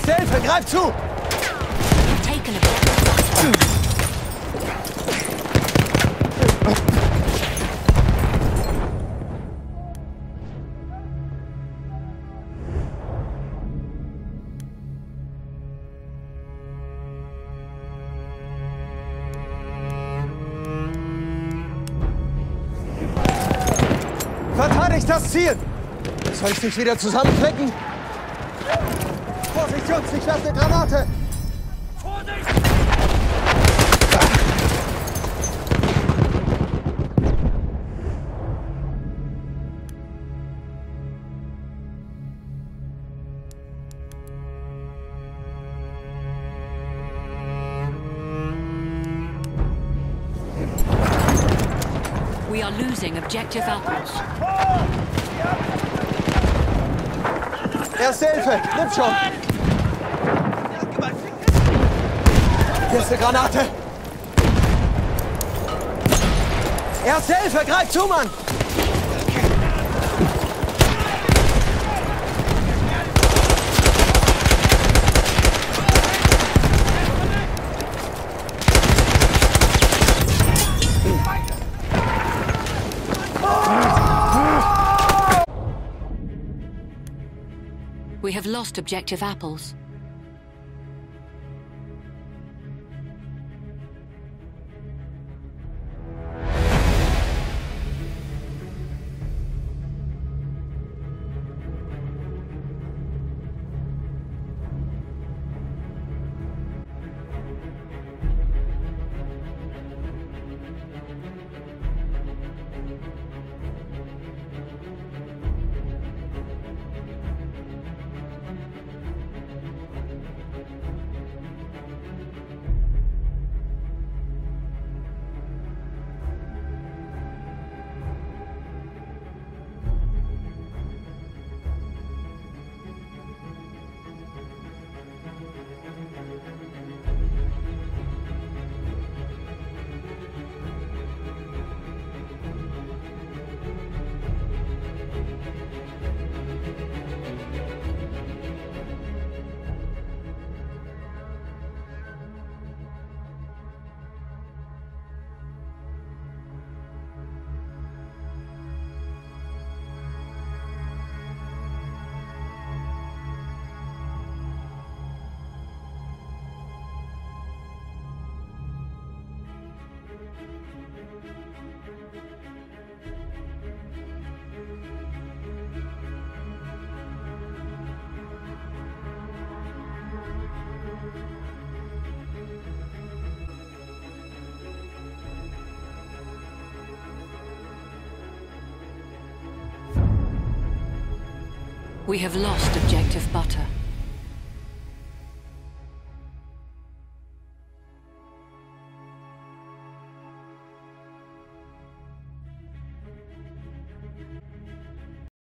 Erste Hilfe, greif zu! Taken objective. Verteidigt das Ziel! Soll ich dich wieder zusammenklicken? Vorsicht, Jungs, ich lasse eine Granate! Vorsicht! We are losing objective apples. Erste Hilfe, nimm schon! Hier ist eine Granate! Erste Hilfe, greif zu, Mann! We have lost objective apples. We have lost objective butter.